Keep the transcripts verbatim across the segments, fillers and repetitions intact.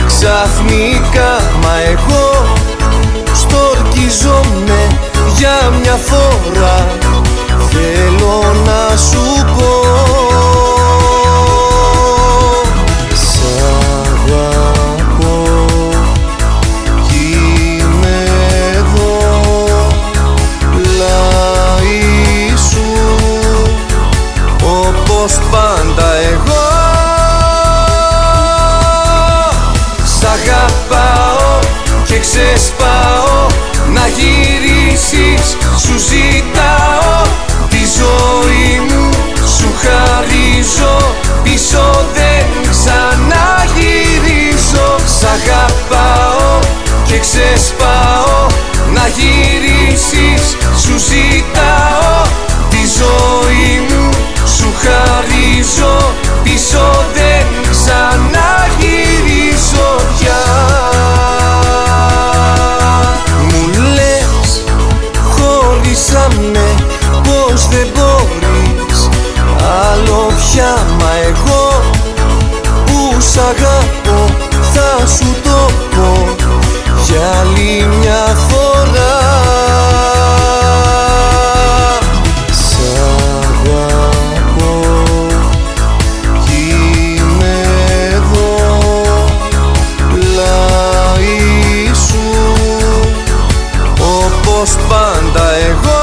ξαφνικά. Μα εγώ στορκιζόμαι για μια φορά. Θέλω να σου πω, σ' αγαπώ κι είμαι εδώ, πλάι σου, όπως πάντα εγώ. Σ' αγαπάω και ξεσπάω, να γυρίσεις σου ζητάω. Τη ζωή μου σου χαρίζω, πίσω δεν ξαναγυρίζω. Σ' αγαπάω και ξεσπάω, να γυρίσεις σου ζητάω. Τη ζωή μου σου χαρίζω, πίσω δεν ξαναγυρίζω πια. Μου λες χωρίσαμε, πως δεν μπορείς άλλο πια. Μα εγώ που σ' αγαπώ θα σου το πω για άλλη μια φορά. Σ' αγαπώ κι είμαι εδώ, πλάι σου, όπως πάντα εγώ.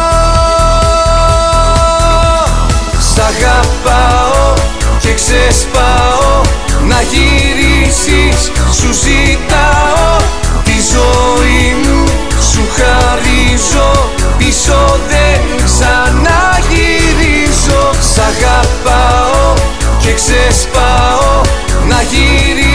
Σ' αγαπάω και ξεσπάω, να γυρίσεις σου ζητάω. Τη ζωή μου σου χαρίζω, πίσω δεν ξαναγυρίζω. Σ' αγαπάω και ξεσπάω, να γυρίσεις